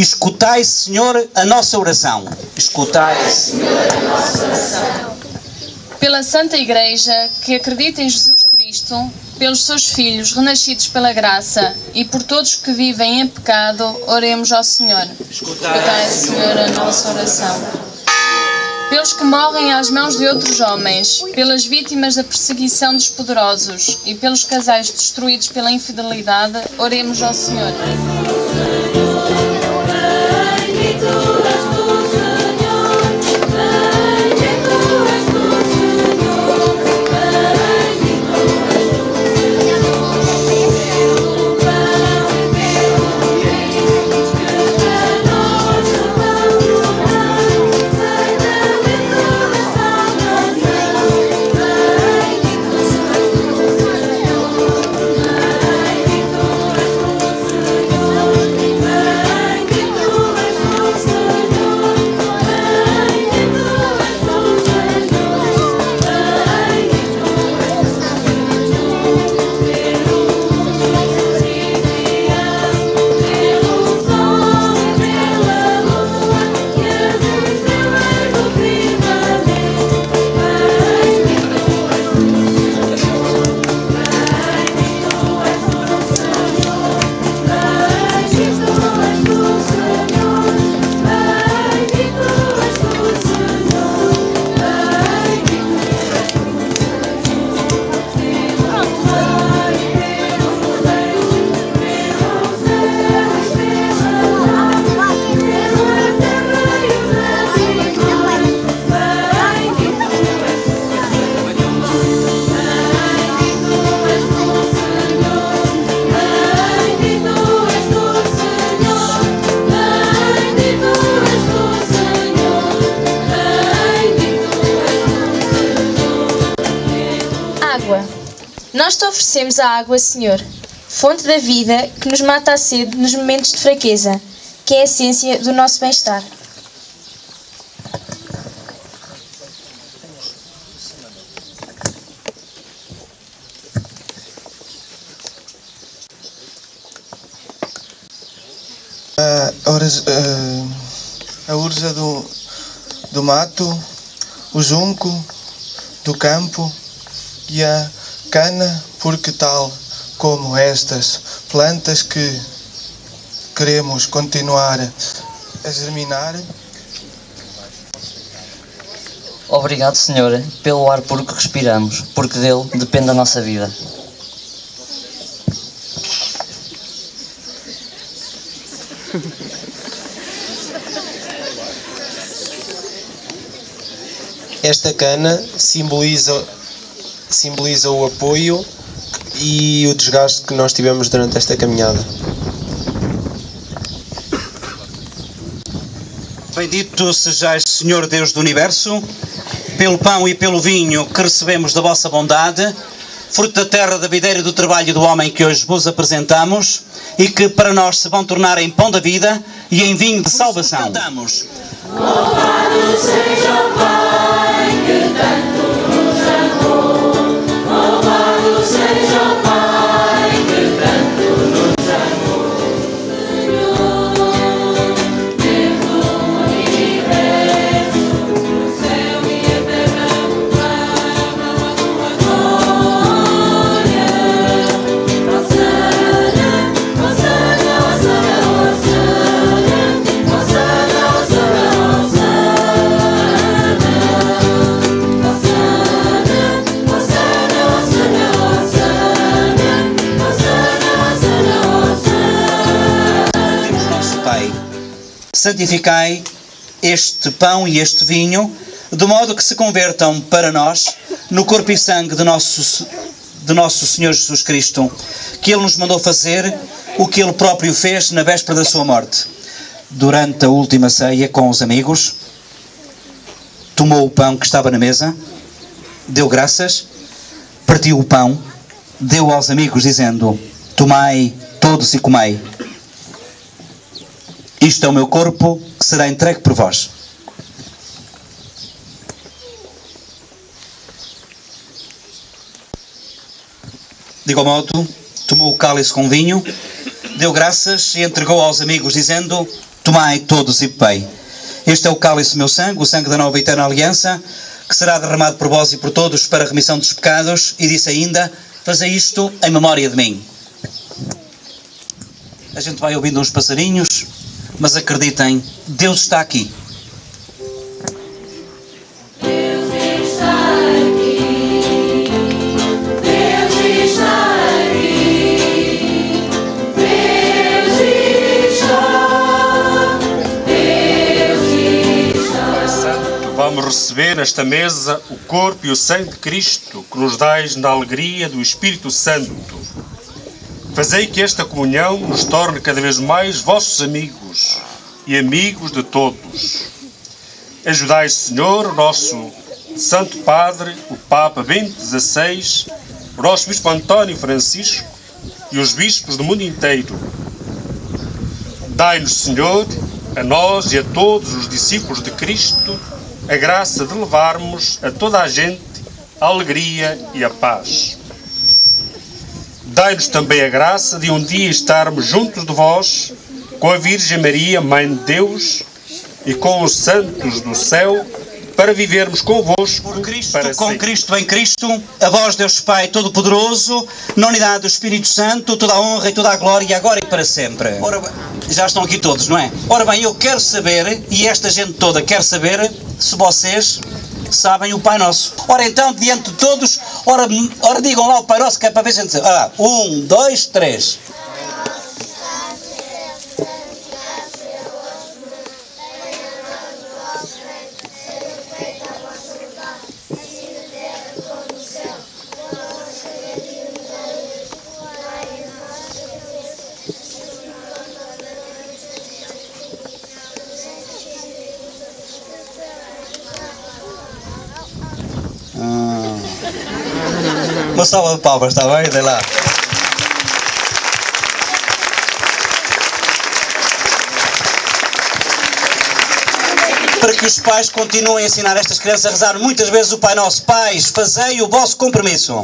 Escutai, Senhor, a nossa oração. Escutai, Senhor, a nossa oração. Pela Santa Igreja, que acredita em Jesus Cristo, pelos seus filhos renascidos pela graça e por todos que vivem em pecado, oremos ao Senhor. Escutai, Senhor, a nossa oração. Pelos que morrem às mãos de outros homens, pelas vítimas da perseguição dos poderosos e pelos casais destruídos pela infidelidade, oremos ao Senhor. Nós te oferecemos a água, Senhor, fonte da vida que nos mata a sede nos momentos de fraqueza, que é a essência do nosso bem-estar. A urza do mato, o junco do campo e a cana, porque tal como estas plantas que queremos continuar a germinar. Obrigado, Senhor, pelo ar puro que respiramos, porque dele depende a nossa vida. Esta cana simboliza o apoio e o desgaste que nós tivemos durante esta caminhada. Bendito sejais, Senhor Deus do Universo, pelo pão e pelo vinho que recebemos da vossa bondade, fruto da terra, da videira e do trabalho do homem que hoje vos apresentamos, e que para nós se vão tornar em pão da vida e em vinho de salvação. Cantamos. Louvado seja o Pai que tanto nos amou. Louvado seja o Pai que tanto nos amou. Senhor, Deus do universo, o céu e a terra proclamam a tua glória. Hosana, Hosana, Hosana, Hosana, Hosana, santificai este pão e este vinho, de modo que se convertam para nós no corpo e sangue de nosso Senhor Jesus Cristo, que Ele nos mandou fazer o que Ele próprio fez na véspera da sua morte. Durante a última ceia com os amigos, tomou o pão que estava na mesa, deu graças, partiu o pão, deu aos amigos dizendo: tomai todos e comei. Isto é o meu corpo que será entregue por vós. De igual modo, tomou o cálice com vinho, deu graças e entregou aos amigos, dizendo: Tomai todos e bebei. Este é o cálice do meu sangue, o sangue da nova e eterna aliança, que será derramado por vós e por todos para a remissão dos pecados. E disse ainda, fazei isto em memória de mim. A gente vai ouvindo uns passarinhos, mas acreditem, Deus está aqui. Vamos receber nesta mesa o corpo e o sangue de Cristo, que nos dais na alegria do Espírito Santo. Fazei que esta comunhão nos torne cada vez mais vossos amigos e amigos de todos. Ajudai, Senhor, o nosso Santo Padre, o Papa Bento XVI, o nosso Bispo António Francisco e os bispos do mundo inteiro. Dai-nos, Senhor, a nós e a todos os discípulos de Cristo, a graça de levarmos a toda a gente a alegria e a paz. Dai-nos também a graça de um dia estarmos juntos de vós, com a Virgem Maria, Mãe de Deus, e com os santos do céu, para vivermos convosco Por Cristo, para com sempre. Cristo, em Cristo, a vós, Deus Pai Todo-Poderoso, na unidade do Espírito Santo, toda a honra e toda a glória, agora e para sempre. Ora, já estão aqui todos, não é? Ora bem, eu quero saber, e esta gente toda quer saber, se vocês sabem o Pai Nosso. Ora então, diante de todos, ora digam lá o Pai Nosso, que é para ver a gente dizer. Ora, 1, 2, 3. Uma salva de palmas, está bem? Dê lá. Para que os pais continuem a ensinar estas crianças a rezar muitas vezes o Pai Nosso. Pais, fazei o vosso compromisso.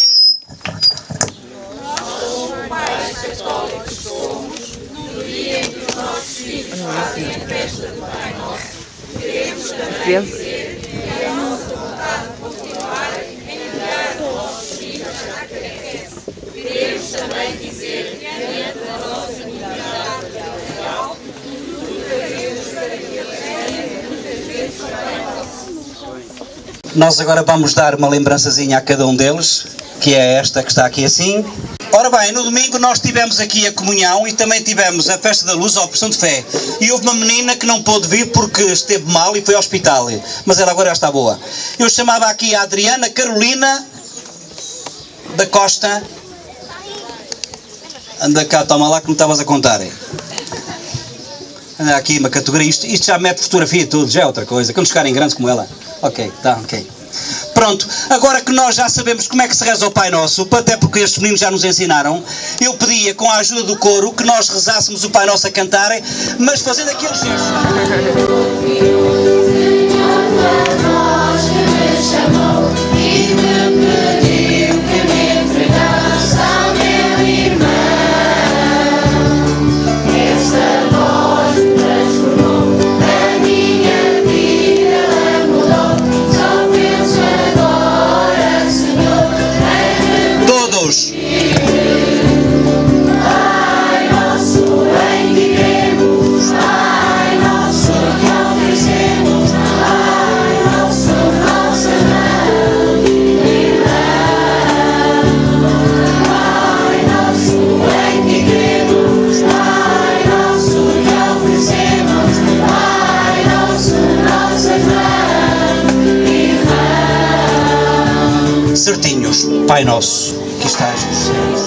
Nós agora vamos dar uma lembrançazinha a cada um deles, que é esta que está aqui assim. Ora bem, no domingo nós tivemos aqui a comunhão e também tivemos a festa da luz, a opção de fé. E houve uma menina que não pôde vir porque esteve mal e foi ao hospital. Mas ela agora já está boa. Eu chamava aqui a Adriana Carolina da Costa. Anda cá, toma lá que me estavas a contar. Anda aqui uma categoria. Isto já mete fotografia e tudo, já é outra coisa. Quando ficarem grandes como ela. Ok, tá, ok. Pronto, agora que nós já sabemos como é que se reza o Pai Nosso, até porque estes meninos já nos ensinaram, eu pedia com a ajuda do coro que nós rezássemos o Pai Nosso a cantarem, mas fazendo aqueles gestos. Certinhos, Pai Nosso, que estás no céu.